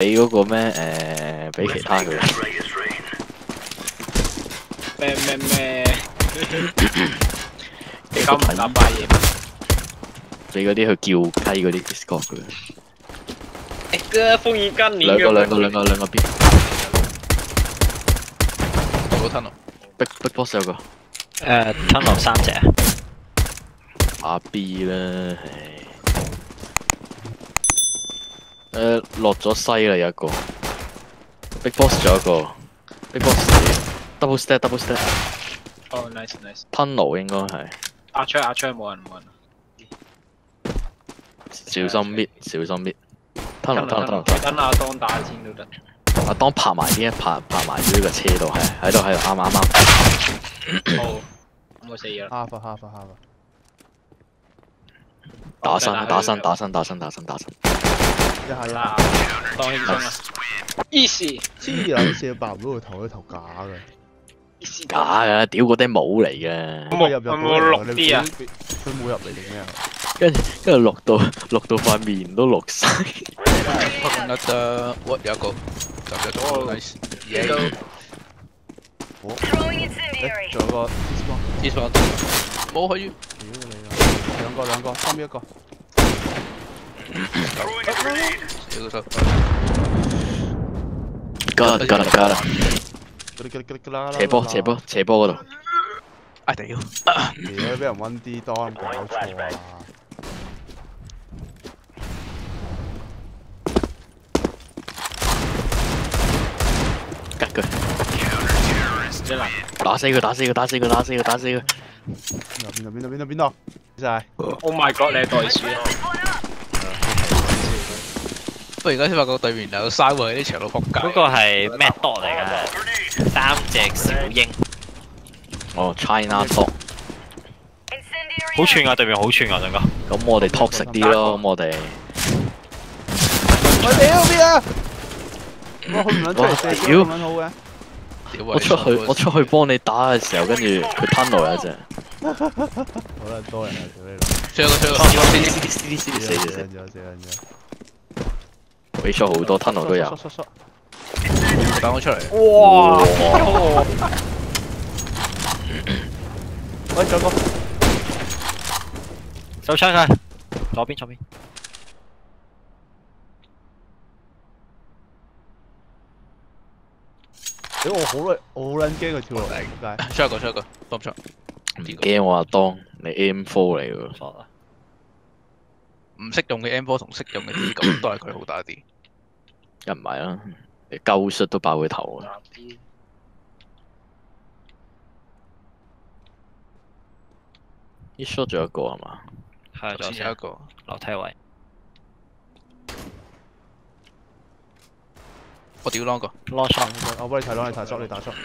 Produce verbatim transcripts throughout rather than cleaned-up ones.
俾嗰個咩誒，俾其他佢。 咩咩咩？你咁唔打敗嘢？ 你嗰啲去叫雞嗰啲 Discord 佢。 誒哥，風雨甘霖。 兩個兩個兩個兩個邊？ 好吞咯。 Big Big Boss 有個。 誒，吞落三隻。 打 B 啦，唉。誒，落咗西啦，有一個。Big Boss 仲有一個。Big Boss。double step double step。 哦 ，nice nice。 tunnel 應該係。 壓出壓出冇人冇人。 小心搣，小心搣。tunnel tunnel tunnel。 等阿當打先都得。 阿當拍埋啲，拍拍埋呢個車度，係喺度喺度啱啱啱。 好，咁我死咗啦。 哈伐哈伐哈伐。 打身打身打身打身打身打身。 一下一下。 當輕鬆啊 ！easy。 黐撚線，爆唔到個頭，啲頭假嘅。 假嘅，屌嗰啲帽嚟嘅。 咁我入入冇錄啲啊？ 佢冇入嚟定咩啊？ 跟住跟住錄到錄到塊面都綠晒。 那得我有個就有咗 nice 嘢。 我誒，仲有個 T-spawn，冇可以。 屌你啦！兩個兩個，三一個。 屌手。 加啦加啦加啦！斜坡斜坡斜坡嗰度。 啊屌！ 屌，俾人溫 D 多，搞錯啊！ 吉佢！打死佢！打死佢！打死佢！打死佢！打死佢！ 邊度邊度邊度邊度？晒 ！Oh my god！你係袋鼠啊！ 不過而家先發覺對面有三個喺啲牆度仆街。 嗰個係咩 dog 嚟㗎？三隻小鷹。 哦 ，China dog。 好串啊！對面好串啊，兩個。 咁我哋 toxic 啲咯，咁我哋。 我屌邊啊！我去唔撚出嚟射咁撚好嘅。 我出去我出去幫你打嘅時候，跟住佢吞落有一隻。 好撚多人啊！屌你老。 追個追個。 死死死死死死！ 死咗死咗。 俾咗好多 tunnel 都有。 等我出嚟。 哇！ 喂，仲有個。 手槍佢，左邊左邊。 屌我好耐，我好撚驚佢跳落嚟，點解？ 出一個出一個，多唔出？ 唔驚我阿當，你 M 四 嚟㗎。 傻啦！ 唔識用嘅 M 四同識用嘅 D 咁都係佢好打啲。 又唔係啦，你鳩摔都爆佢頭啊！呢 shot 仲有一個係嘛？ 係，仲有一個樓梯位。 我屌 long 個 long shot， 我幫你睇 long，你睇 shot，你打 shot。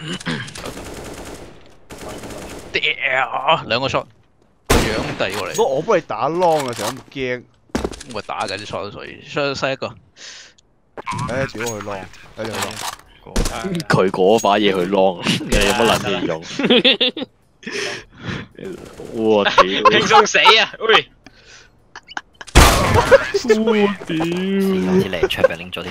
屌，兩個 shot，樣遞過嚟。 不過我幫你打 long 嘅時候咁驚， 我打緊啲 shot，所以 shot 西一個。 誒，屌佢 long，睇你 long。 佢嗰把嘢去 long，你有乜撚嘢用？我屌！ 輕鬆死啊！喂！ 我屌！ 啲嚟出俾拎咗啲。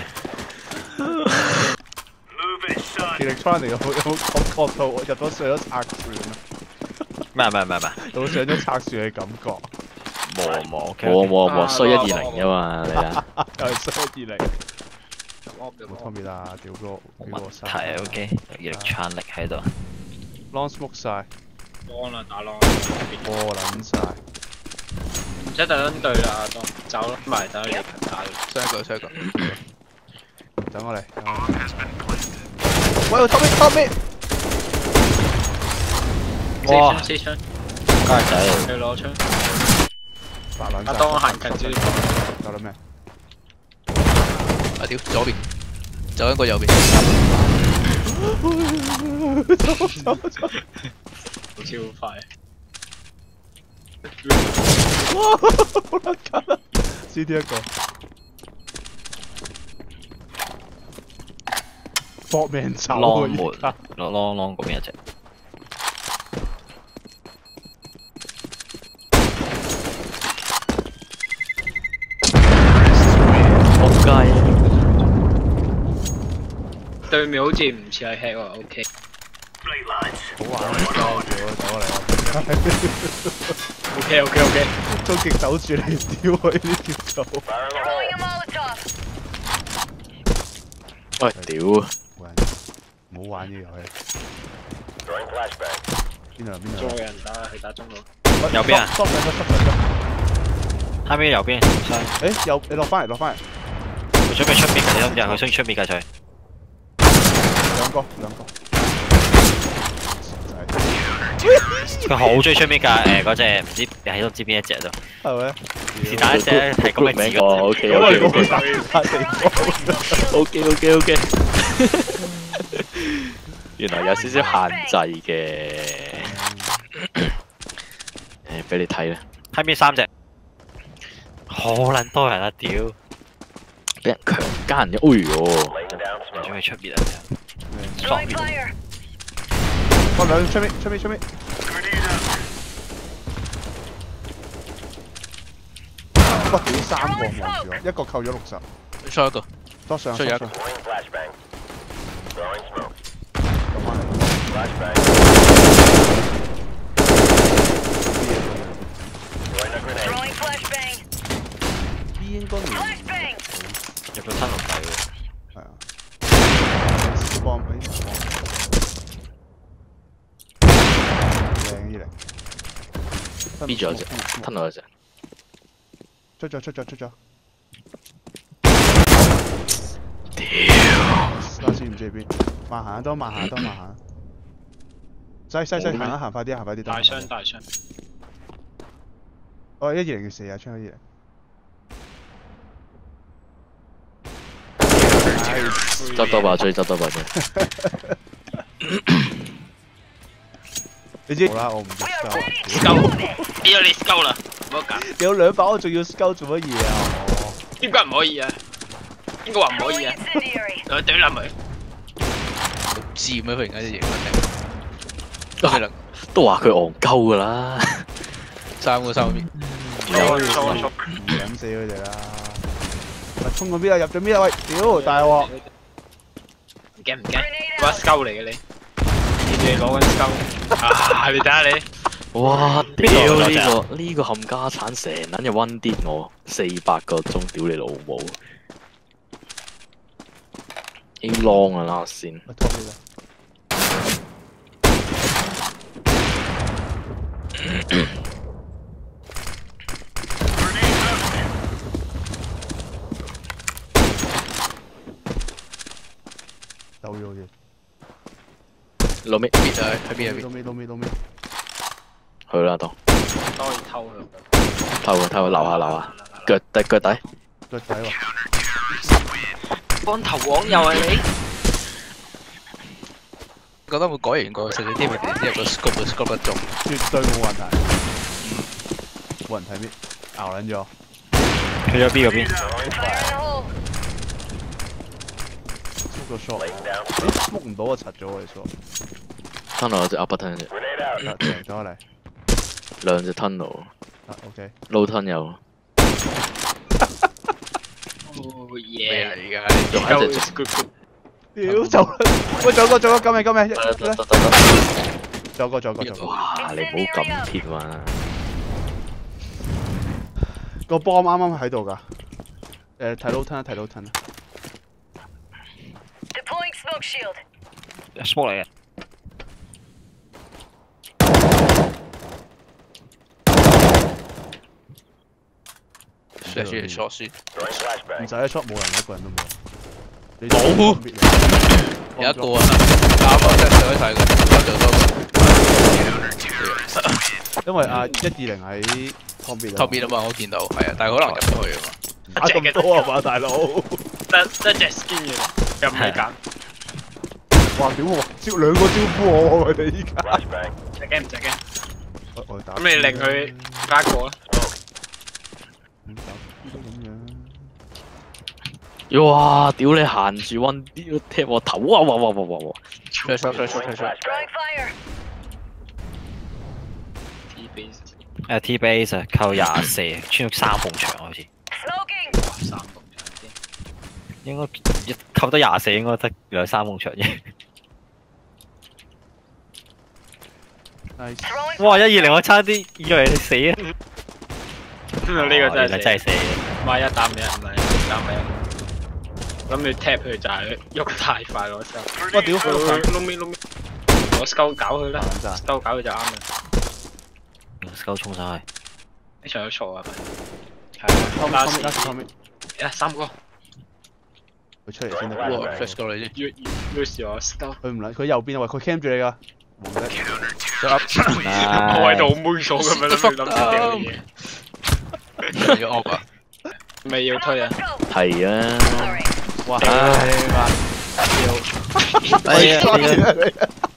電力翻嚟有冇有冇感覺到我入咗上咗拆船啊？ 咩咩咩咩？ 有上咗拆船嘅感覺。 冇冇冇冇冇，衰一二零啫嘛，你啊！ 又係衰一二零。 冇冇分別啦，屌個冇問題 ，OK， 有熱力撐力喺度。 long smoke 晒。 long 啦，打 long。 波撚晒。 唔使特登對啦，當走咯，唔係等佢哋打。 雙一個雙一個。 等我嚟。喂，我 top mid top mid。 哇！四槍， 家仔， 你攞槍。 白撚晒。 阿當我行近少少。 夠啦咩？ 啊屌，左邊，走一個右邊。 走走走。 好超快。 哇！好撚緊啊 ！C D 一個。搏命走啊！ 浪門，浪浪浪嗰邊一隻。 仆街！ 對面好似唔似係 hack 喎 ，OK。 好玩啊！屌，走過嚟啊 OK OK OK。 終極守住你，屌佢呢條數。 喂，屌！ 唔好玩呢個遊戲。邊度邊度？ 仲有人打，佢打中路。 右邊啊！ 縮上咗，縮上咗。 後面右邊， 誒，有你落翻嚟，落翻嚟。 佢準備出面㗎，你知唔知啊？佢想出面㗎佢。 兩個，兩個。 佢好中意出面㗎，誒嗰隻唔知你喺度知邊一隻咯。 係咪？ 是但一隻係咁嘅字哦，OK 因為 OK 嗰個 OK 打打地方。 OK OK OK。原來有少少限制嘅。誒，俾你睇啦。 後面三隻，好撚多人啊！屌， 俾人強姦咗，哎呦！ 人準備出面啊！ 我兩出面，出面，出面。哇！屌三個望住我，一個扣咗六十。 出一個， 多上， 出一個。 上。B 應該唔入到吞龍底喎。 係啊。幫俾靚依嚟。 B 咗隻，吞落隻。 出咗出咗出咗。 屌！ 拉先唔知邊，慢行多，慢行多，慢行。細細細行啊，行快啲，行快啲。 大傷大傷。 哦，一二零要四啊，槍一二零。 執到把追，執到把追。 你知好啦，我唔要 scout。 Scout，俾咗你 Scout 啦，唔好搞。 有兩把我仲要 scout 做乜嘢啊？ 點解唔可以啊？邊個話唔可以啊？我懟冧佢。 知咩？佢而家啲型啊！ 都話佢戇鳩噶啦。 三個三個面。 錯錯錯。 唔飲死佢哋啦！喂，衝過邊啊？入咗邊啊？喂，屌大鑊！ 唔驚唔驚，把 Scout 嚟嘅你。你攞緊 Scout。啊！你睇下你。 哇！屌呢個呢個冚家產成撚日溫啲我四百個鐘，屌你老母 ！A long 啊啦先。 咪拖佢啦！走咗嘅。 老尾邊啊？喺邊啊？ 老尾老尾老尾。 去啦，當當然偷佢。 偷佢偷佢，留下留下，腳底腳底。 腳底喎。 光頭王又係你。 覺得會改完個食啲咪點知個 scope 個 scope 不中， 絕對冇問題。冇人睇咩？熬撚咗。 去咗 B 嗰邊。 個 shot。誒，smoke 唔到啊！柒咗我哋 shot。 吞落隻 upper 吞隻。 得贏咗嚟。 兩隻吞落。 啊 ，OK。 撈吞有。 哦咩耶！ 啊？而家仲係一隻。 屌走啦！喂，仲有個仲有個，救命救命！ 得得得得得。 仲有個仲有個仲有個。 哇！你唔好咁貼嘛。 個 bomb 啱啱喺度㗎。誒，睇到吞啊，睇到吞啊。 smoke 嚟嘅。 射住嚟 shot 先。 唔使一 shot 冇人，一個人都冇。 冇。有一個啊，啱啊，真係上一睇嘅，多咗多個。 因為啊，一二零喺旁邊啊。 後面啊嘛，我見到係啊，但係可能入唔去啊嘛。 打咁多啊嘛，大佬。 得得隻 skin 嘅，又唔係揀。 哇！屌我招兩個招呼我佢哋依家。 隻驚唔隻驚？ 我我打。 咁你令佢加個啦。 哇！屌你行住溫啲踢我頭，哇哇哇哇哇哇！ 出出出出出出。 T base。 誒 T base 啊，扣廿四，穿咗三埲牆好似。 哇！三埲牆先。 應該一扣得廿四，應該得兩三埲牆啫。哇！一二零我差啲以為你死啊！ 呢個真係真係死， 唔係一擔嘅，唔係一擔嘅。諗住 tap 佢就係喐太快攞手。 我屌！ 撈面撈面，攞 scout 搞佢啦 ，scout 搞佢就啱啦。 scout 衝上去， 呢場有錯啊？係啊， 後面後面後面， 啊三個， 佢出嚟先得。 哇 ，flash 過嚟先。 要要時我 scout。 佢唔嚟，佢右邊啊！喂，佢 cam 住你㗎。黃仔。 我喺度猥瑣咁樣諗住掉嘢。 要 off 啊？ 咪要推啊？ 係啊。 哇！ 唉嘛， 要係啊！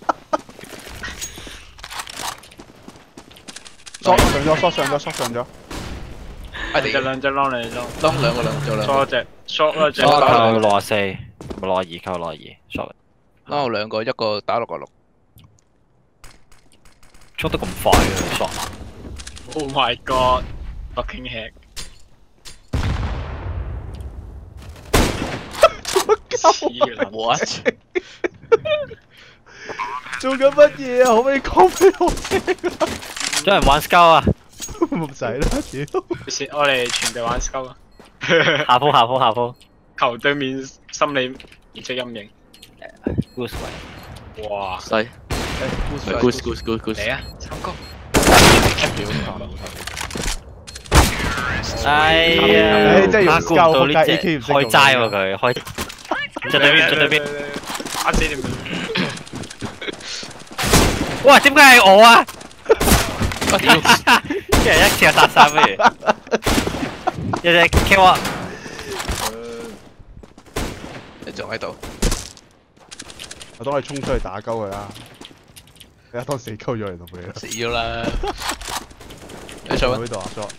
索上咗，索上咗，索上咗。 啊！ 隻兩隻撈你撈， 撈兩個兩做兩個。 錯隻 short 嗰隻。 扣六十四，咪六十二，扣六十二 ，short。 撈我兩個，一個打六個六。 出得咁快嘅 short。 Oh my god! Fucking heck！ What？ 做緊乜嘢啊？可唔可以講俾我聽啊？ 有人玩 scout 啊！ 唔使啦，屌！ 我哋全隊玩 scout 啊！ 下鋪下鋪下鋪。 求對面心理意識陰影。 Goose 位。 哇！ 細。Goose goose goose goose。 嚟啊！三個。 哎呀！ 真係用估唔到呢隻 A K 唔識開齋喎佢，開。最對面最對面。 打死你咪！ 哇！點解係我啊？我屌！一人一次就殺晒不如。一隻 kill 啊！ 你仲喺度？ 我當你衝出去打鳩佢啦！你一當死鳩咗嚟同佢啦！ 死咗啦！你上呢度啊 shot。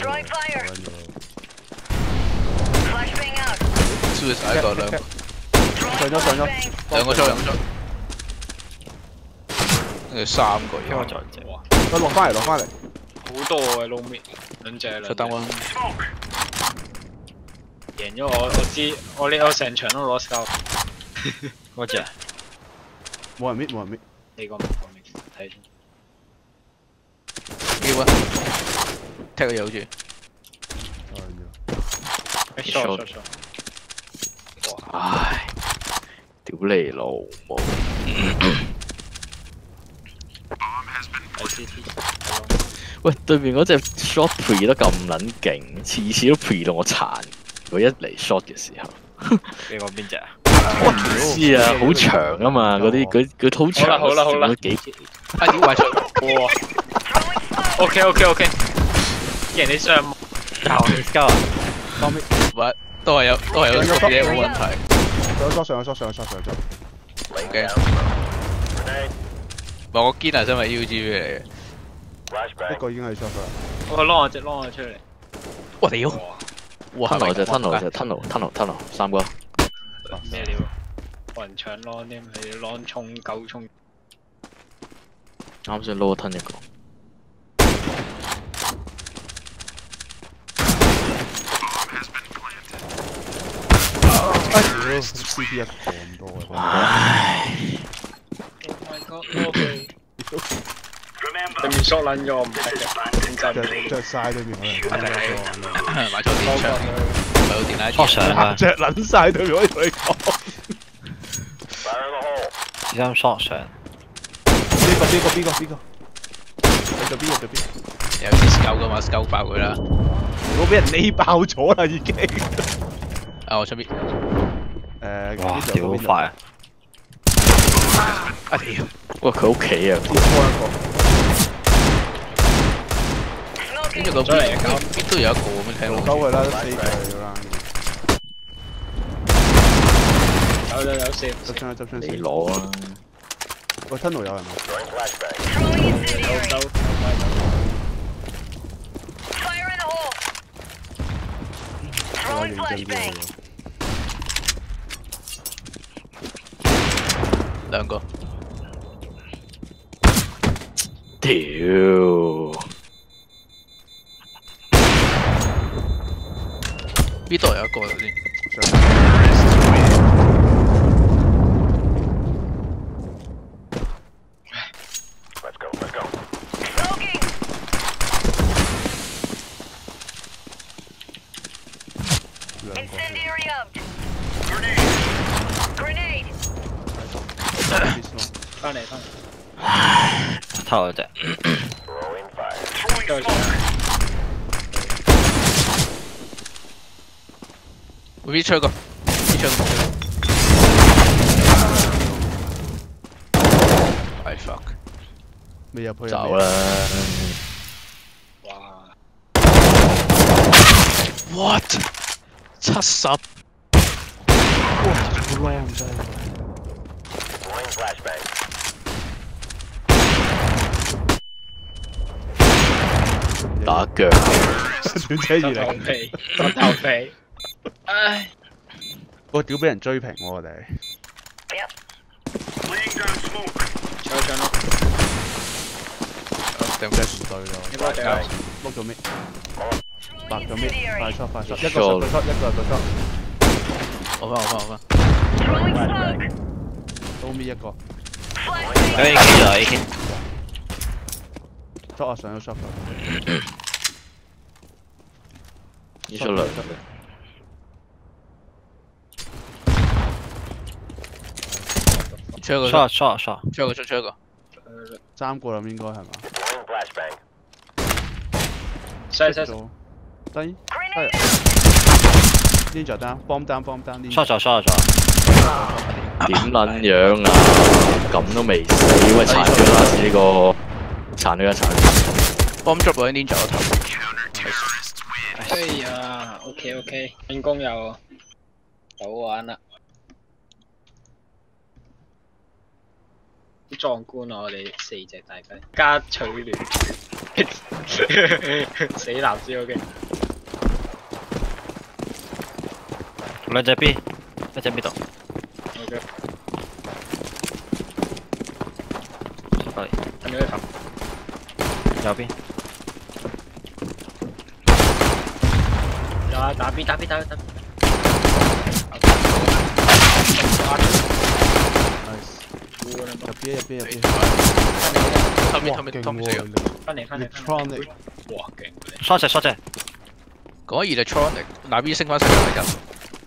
輸晒一個兩個。 上咗上咗。 兩個出兩個出。跟住三個嘢。 我再隻哇！ 佢落翻嚟落翻嚟。 好多嘅撈面，兩隻兩隻。 出單喎。 贏咗我，我知我呢我成場都攞 scout。 嗰隻。 冇人搣冇人搣。 你個我未睇先。 叫啊！踢佢有住。 short short short。 唉，屌你老母！喂，對面嗰隻 shot pre 都咁撚勁，次次都 pre 到我殘。佢一嚟 shot 嘅時候， 你講邊隻啊？ 我唔知啊，好長啊嘛，嗰啲佢佢好長， 好啦好啦， 幾啊屌壞出！ 哇 ！OK OK OK， 既然你上就 let's go 啊！ 當邊？ 喂，都係有都係有啲嘢冇問題。 上咗上咗上咗上咗上咗。 唔驚。唔係我堅係因為 U G V 嚟嘅。 一個已經係 shot 啦。 我攞我隻攞我出嚟。 我屌！哇 tunnel 隻 tunnel 隻 tunnel tunnel tunnel 三個。 咩料？雲搶攞添，係攞衝夠衝。 啱先撈咗吞一個。 哎屌 ！C P 一咁多嘅。 唉。 Oh my god！ 攞佢。對面 shot 撚咗，我唔得嘅。 着着晒對面嗰人。 買錯電槍，買到電奶。 我上啊！ 着撚晒對面，我同你講。 只啱 shot 上。 邊個邊個邊個邊個？你做邊個做邊？ 有啲 scout 噶嘛 ，scout 爆佢啦。 我俾人匿爆咗啦已經。 啊！我出邊。 誒， 哇！屌好快啊！ 啊屌！ 哇！佢屋企啊！ 跟住個邊邊都有一個咁樣聽到。 收佢啦，死佢啦！ 有有有四。 執槍執槍你先。 攞啦！ 喂 ，tunnel 有人啊！ 有收。 我認真啲喎。 兩個。 屌！ 呢度有一個頭先。 翻嚟翻嚟。 唉，偷咗隻。 再上。 會 B 出個 ，B 出個。哎 fuck！ 未入去。 走啦。 哇 ！What？ 七十。哇！ 好靚真係。 打腳。 斷車二零。 皮，我頭皮。唉。 我屌俾人追平喎我哋。 再上咯。 定真係唔對咯。 應該掉。 碌咗咩？白咗咩？快速快速，一個十個 shot， 一個個 shot。 我翻我翻我翻。 都咪一個。 有 A K 就 A K。 shot 啊上咗 shot 㗎。 呢出兩。 出一個 shot shot shot， 出一個出出一個。 三個啦應該係嘛？ 細細。 低。係。Ninja down， bomb down bomb down。 shot 咗 shot 咗。 點撚樣啊？咁都未死，喂殘佢啦！呢個殘佢一殘。 bomb drop 喺 Ninja 個頭。 哎呀 ，OK OK， 進攻又好玩啦。好壯觀啊！我哋四隻大雞加取聯，死男先 OK。 兩隻 B， 一隻 B 度。 OK。 出嚟。 跟住一頭。 右邊。 打打 B 打 B 打 B 打 B。 入 B 入 B 入 B。 後面後面後面死翻嚟翻嚟。 Electronic。 哇勁 ！shot 隻 shot 隻。 講 electronic， 嗱 B 升翻上嚟人。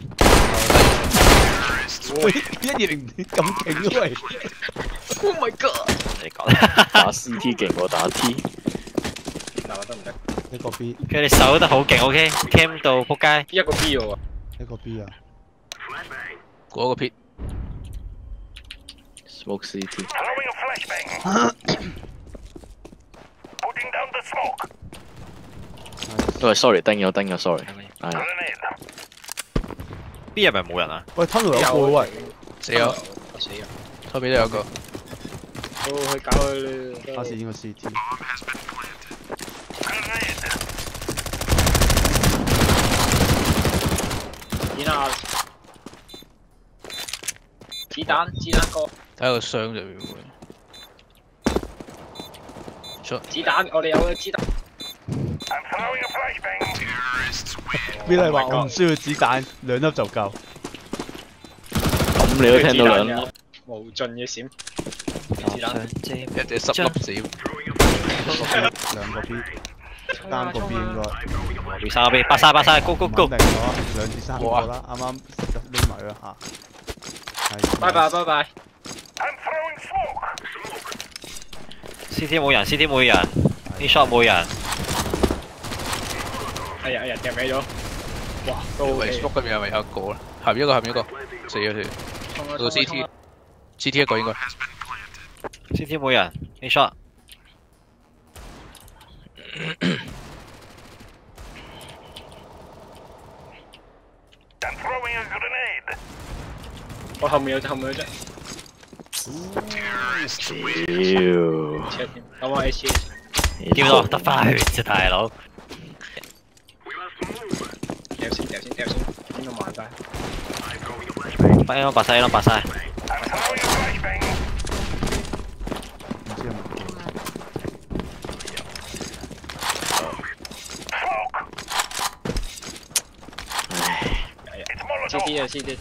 喂，一二零咁勁嘅喂 ！Oh my god！ 你講。 打 C T 勁過打 T。 嗱得唔得？ 一個 B。 佢哋守得好勁 ，OK，cam 到仆街。 一個 B 喎。 一個 B 啊。 嗰個 pit。 Smoke C T。喂 ，sorry， 叮咗叮咗 ，sorry。係。 B 入咪冇人啊？ 喂 ，tunnel 有個喂。 死咗。 死咗。 後邊都有個。 好去搞佢啦。 巴士應該 C T。 點啊？子彈子彈哥。 睇下個箱入面會。出。 子彈，我哋有個子彈。 邊例話我唔需要子彈，兩粒就夠。 咁你都聽到兩粒。 無盡嘅閃。子彈。 一隻十粒閃。 兩個 B， 單個 B 應該。 B 三個 B， 八晒八晒 ，go go go。 定咗兩至三個啦，啱啱拎埋啦嚇。係。 拜拜拜拜。 C T 冇人 ，C T 冇人 ，A shot 冇人。 哎呀哎呀，夾尾咗。哇，都 OK。Facebook 嗰邊係咪有一個啦？下邊一個，下邊一個，死咗條。到 C T，C T 一個應該。 C T 冇人 ，A shot。 我後面有隻，後面有隻。 屌！ 車添，有冇 H？ 屌到得翻血啫，大佬。 掉先，掉先，掉先，邊度慢晒？ 白咯，白晒咯，白晒。 唔知係咪？ C T 啊 ，C T 啊。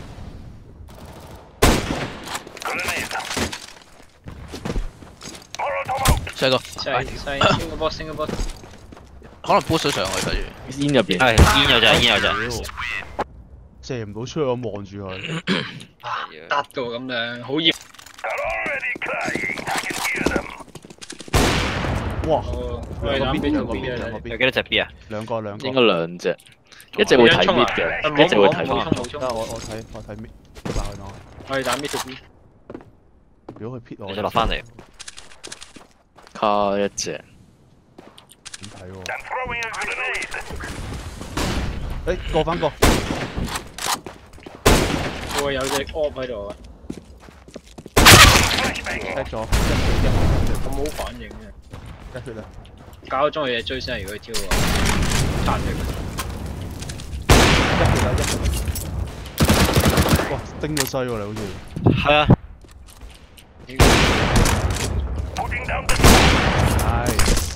細個。 細細，升個波，升個波。 可能 boost 咗上去睇住。 煙入邊。 係煙有隻，煙有隻。 射唔到出去，我望住佢。 得到咁樣，好熱。 哇！ 我哋打 B 兩個同 B 啊， 兩個 B， 有幾多隻 B 啊？ 兩個兩個。 應該兩隻，一隻會睇 mid 嘅，一隻會睇冇 mid。 衝冇衝， 得我我睇我睇 mid，爆佢我。 我哋打 mid 同 B。 如果佢 pit 我， 你就落翻嚟。 卡一隻， 點睇喎？誒過翻過。 會有隻 op 喺度啊！ 踢咗一血一血我冇反應嘅， 一血啊！ 搞咗中意嘢追身，如果佢挑啊，彈佢。 一血啦一血。哇！叮到西喎你好似。 係啊。 係。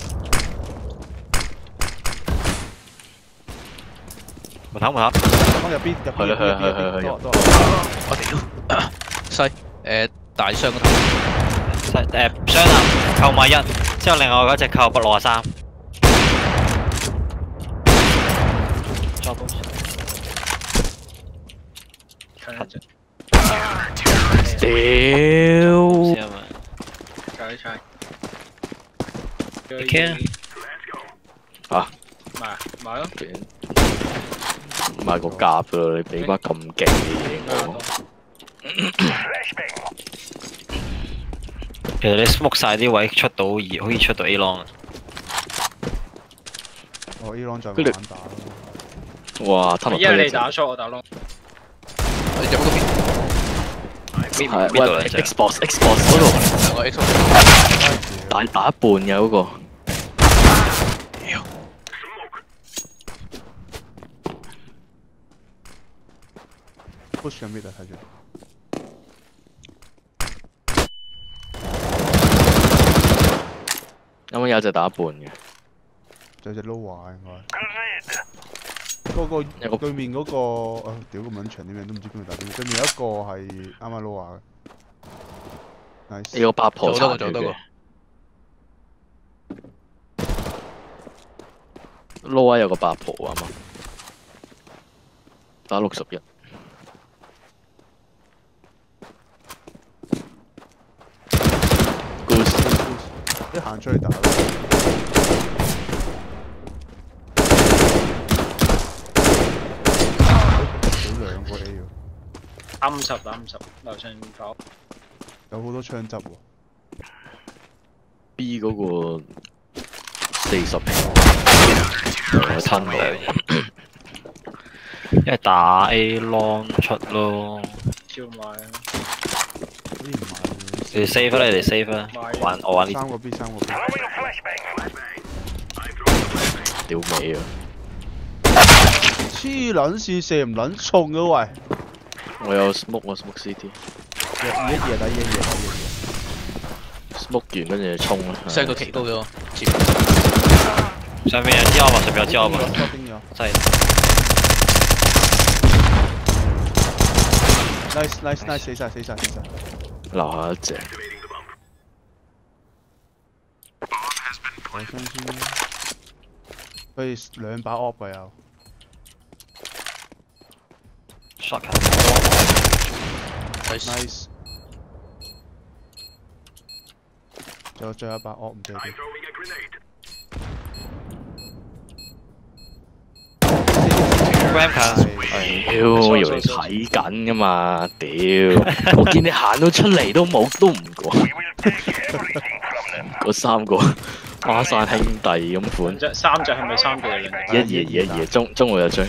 門口門口。 幫入邊入邊去去去去去多多。 我屌，西誒大傷嗰頭， 誒雙啊，扣埋一，之後另外嗰隻扣不六十三。 屌！ 先啊嘛。 搞一齊。 你 can 啊！ 買買咯。 買個夾噶咯，你俾把咁勁嘅嘢我。 其實你 smoke 晒啲位出到二，可以出到 A long 啊。 我 A long 再慢慢打咯。 哇！吞落一係你打 short，我打 long。 你入嗰邊， 係喂 Xbox Xbox 嗰度兩個 Xbox， 打打一半嘅嗰個。 push 緊 mid 啊睇住。 啱啱有隻打一半嘅， 仲有隻 lower 應該。嗰個對面嗰個，啊屌咁撚長啲名都唔知邊度打邊。對面有一個係啱啱 lower 嘅。nice。 有個八婆做殘佢嘅得個做得個。 low 有個八婆啊嘛，打六十一。 一行出去打。少兩個 A 喎。 打五十打五十，樓上搞。 有好多槍汁喎。 B 嗰個四十平，我吞到。 一係打 A long 出咯。 照買啊！ 好似唔買喎。 你 save 啦，你哋 save 啦。玩我玩呢。 三個 B 三個 B。 屌尾啊！ 黐撚線射唔撚重嘅喂。 我有 smoke 我 smoke C T。 二一二打一一二打一一。 smoke 完跟住就衝啦。 成個企高咗，接。 上面有支 op 啊，上面有支 op 啊。真係。 nice nice nice 死晒死晒死晒。 留下一隻。 我相先。佢兩把 op 啊有。 shot nice。仲有最後一把 op 唔知喺邊。 屌，我以為你睇緊噶嘛，屌！我見你行到出嚟都冇，都唔過。嗰三個孖山兄弟咁款。 隻三隻係咪三隻嚟？ 一二二一二，中中我就追。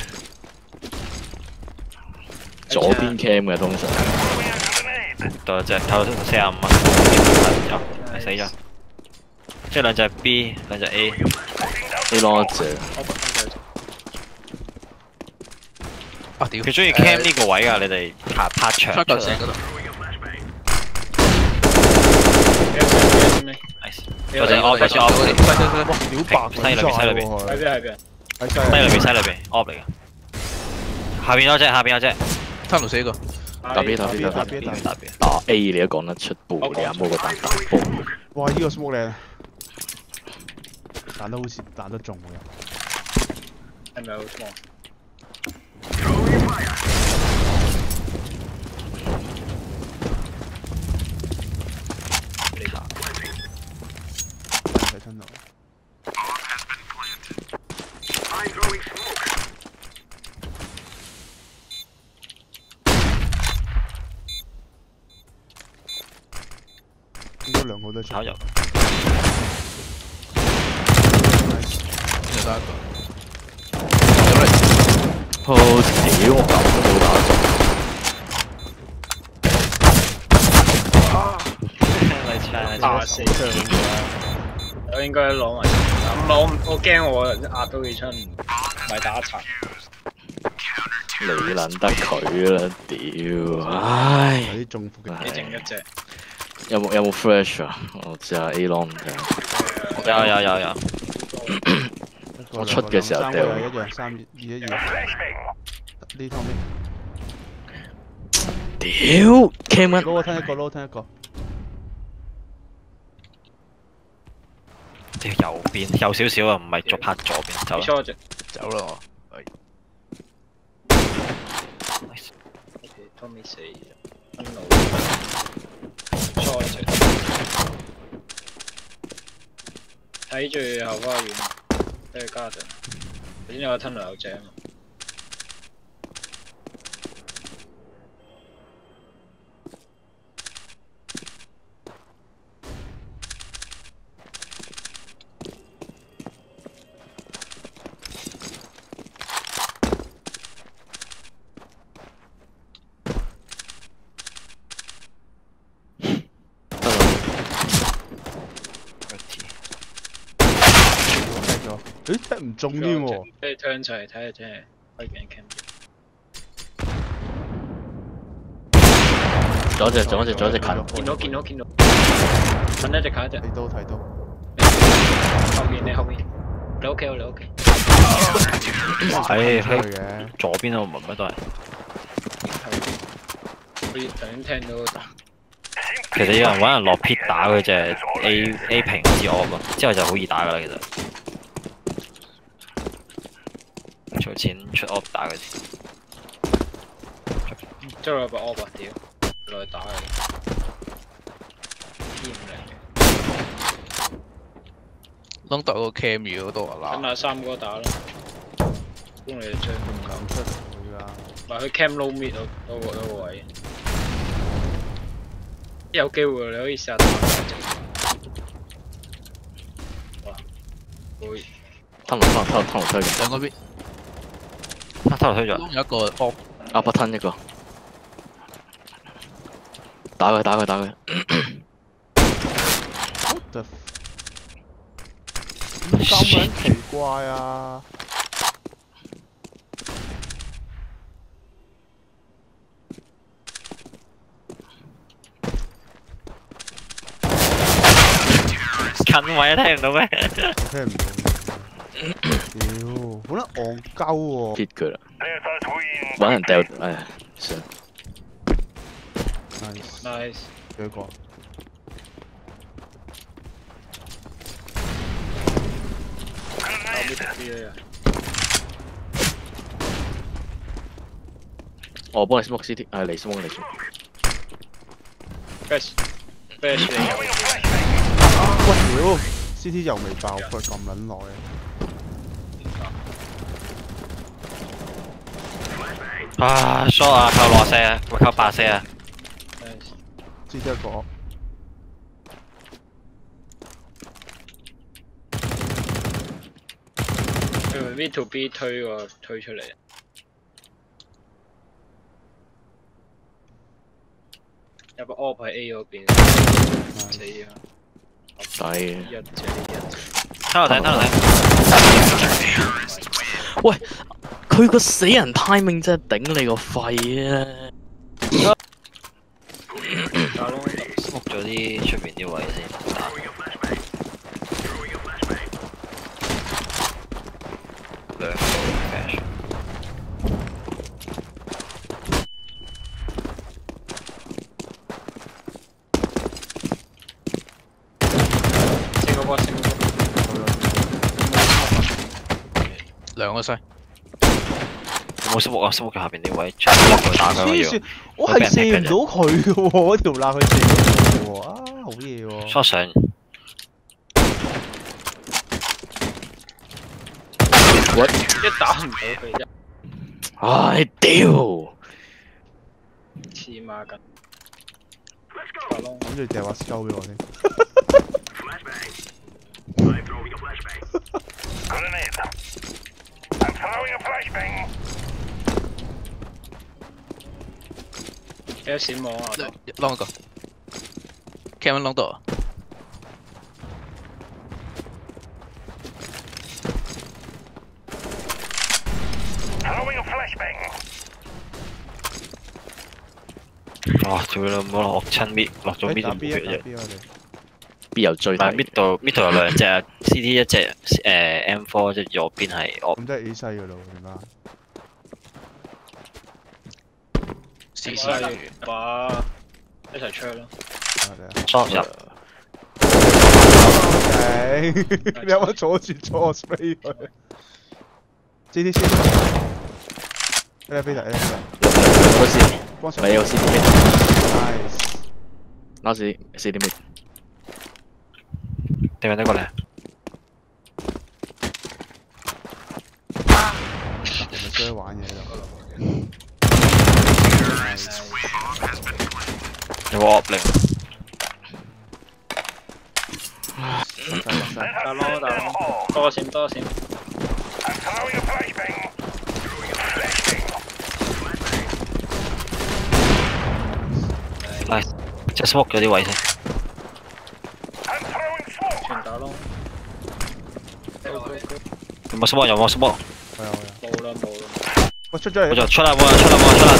左邊 cam 嘅通常。 多隻頭四十五蚊，有死咗。即係兩隻 B， 兩隻 A。 A 攞一隻。 啊屌！ 佢中意 cam 呢個位㗎，你哋拍拍牆出嚟。 嗰度。 嗰隻 op， 嗰隻 op， 哇！屌白西裏邊，西裏邊。 喺邊喺邊？ 喺西裏邊，西裏邊 op 嚟嘅。下邊有隻，下邊有隻。 差唔多死個。 打 B 打 B 打 B 打 B 打 A 你都講得出步，你有冇個打打波？ 哇！呢個 smoke 靚，彈得好似彈得中喎。 係咪好 small？ 睇親到。 應該兩個都係出。 炒油。 又得一個。 好屌！我咁都冇打中。 打死佢！我應該攞埋。唔係我我驚我壓到佢出，唔係打殘。 你撚得佢啦，屌！唉， 有啲中伏嘅。 你剩一隻。 有冇有冇 flash 啊？我知啊 A long 睇。 有有有有。 我出嘅時候掉。 一樣，三二一二。呢套咩？ 屌 ，cam 緊。 攞我聽一個，攞我聽一個。 屌右邊右少少啊，唔係左拍左邊走啦。 錯隻。 走啦我。 Tommy 死分路，錯隻。睇住後花園，睇住家陣。頭先有個吞落有隻啊嘛。 誒，踢唔中添喎！ 俾你 turn 出嚟睇下真係可以俾人 cam 住。 左隻左隻左隻近。 見到見到見到，近一隻近一隻。 睇到睇到。 後面你後面，你 OK 你 OK。 係喺左邊啊，唔乜都係。 好似頭先聽到。 其實有人揾人落 pit 打佢隻 A A 平之 off 咯，之後就好易打噶啦，其實。儲錢出 off 打佢先。 將佢個 off 啊屌，落去打佢。P 五零嘅。 當代個 cam 嗰度啊等下三哥打啦。幫你追。 唔敢出佢㗎。 唔係佢 cam low mid 嗰嗰個嗰個位。有機會你可以試下打哇！會吞落吞吞吞落推嘅。 兩個邊。 偷推咗。 有一個 off。 阿不吞一個。打佢打佢打佢。 What the？ 咁樣奇怪啊！ 近位聽唔到咩？ 聽唔到。屌，好撚戇鳩喎！ 撇佢啦。揾人掉，唉，算。 Nice。 nice。 有一個。 我幫你 smoke C T， 係你 smoke 你 smoke。 Flash flash 你有。 喂屌 ！C T 又未爆，佢咁撚耐。 啊 short 啊，靠六四啊，喂靠八四啊。 C T 一個。 佢 V to B 推個推出嚟。有個 op 喺 A 嗰邊，死啊！ 抵嘅。 一隻一隻。 偷頭睇偷頭睇。 喂，佢個死人 timing 真係頂你個肺啊！ 打窿屋咗啲出邊啲位先打。兩個 flash。 兩個西。 有冇 smoke 啊 ？smoke 下邊啲位，全部佢打佢要。 我係射唔到佢嘅喎，嗰條罅佢射唔到喎，啊好嘢喎。 short 上。 喂， 一打唔到佢一。 唉屌！ 黐孖筋。 諗住借把鳩俾我添。 幾多閃網啊？ 攞一個 ，Kevin 攞到。 哇！屌你老母落親搣，落咗搣就冇血啫。 邊有最大？ 搣到搣到有兩隻 C D 一隻誒 M 四，即係右邊係我。 咁即係 A 西噶咯，點解 ？C 西哇！一齊出咯。 裝入。 你有冇阻住咗我 spray 佢 ？C D C D。L F 飛嚟 L F 飛。 嗰時。沒有 C D mid。Nice。那時 C D mid。 點樣得過嚟？ 係咪出去玩嘢咯？ 有個 up 零。 打咯打咯，多閃多閃。 嚟，即係 smoke 咗啲位先。 全打咯。 有冇 smoke？有冇 smoke？ 係啊係啊。 冇啦冇啦。 我出咗嚟。 我就出啦，冇啦出啦冇啦出啦。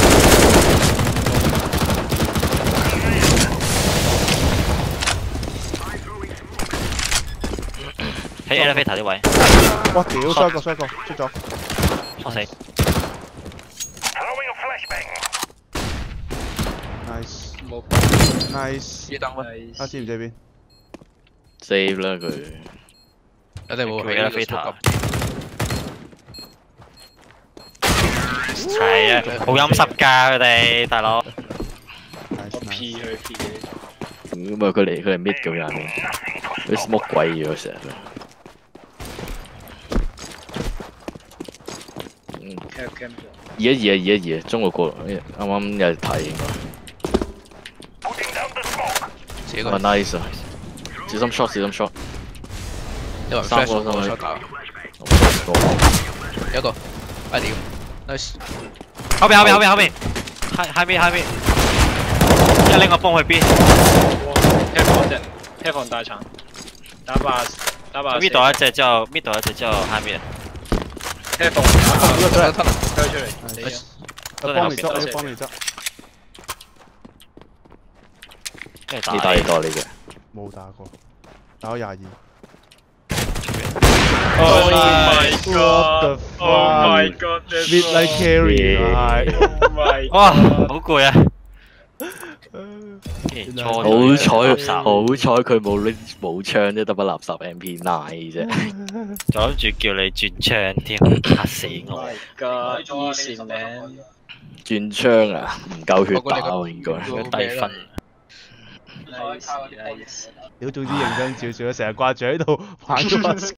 喺 elevator 啲位。 哇屌！衰過衰過，出咗。 錯死。 Nice。 冇。 Nice。 要等咩？ 阿知唔知邊 ？save 啦佢。 一定會喺 elevator。係啊，好陰濕㗎佢哋大佬。 我 P 佢 P 咁啊佢嚟佢嚟 mid 咁樣嘅，佢 smoke 鬼咗成日。嗯。二一二啊二一二啊，中國過啱啱有睇應該。啊 nice 啊！小心 shot 小心 shot。三個三個。 有一個，哎屌 ，nice。 後邊後邊後邊後邊，喺喺邊喺邊，一拎個幫去 B。 踢房隻，踢房大橙，打把打把。 搣到一隻之後，搣到一隻之後喺邊？ 踢房。 推推推推出嚟，死咗。 我幫你執，我幫你執。 你打幾多你嘅？ 冇打過，打咗廿二。 Oh my god! Oh my god! Midnight carry 係。 Oh my god! 哇，好攰啊！ 好彩好彩佢冇拎冇槍啫，得把垃圾 M P 九 啫。 就諗住叫你轉槍添，嚇死我 ！My god! Easy man！ 轉槍啊，唔夠血打喎應該。 低分。 Nice nice。 屌，總之認真少少，成日掛住喺度玩嗰把。